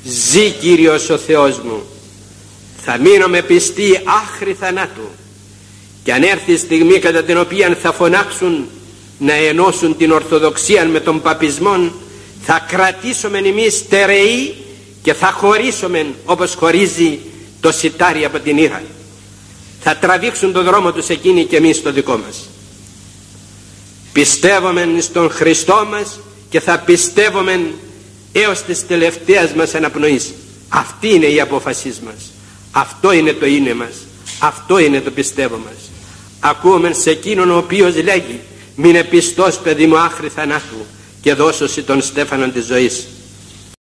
ζει Κύριος ο Θεός μου. Θα μείνομαι πιστή άχρη θανάτου, και αν έρθει η στιγμή κατά την οποία θα φωνάξουν να ενώσουν την Ορθοδοξία με τον Παπισμό, θα κρατήσουμε εμείς στερεοί και θα χωρίσουμε όπως χωρίζει το σιτάρι από την ήρα. Θα τραβήξουν το δρόμο τους εκείνοι και εμείς το δικό μας. Πιστεύουμε στον Χριστό μας και θα πιστεύουμε έως της τελευταίας μας αναπνοής. Αυτή είναι η απόφασή μας. Αυτό είναι το είναι μας. Αυτό είναι το πιστεύω μας. Ακούμε σε εκείνον ο οποίος λέγει: «Μείνε πιστός, παιδί μου, άχρη θανάτου, και δώσω τον στέφανον της ζωής».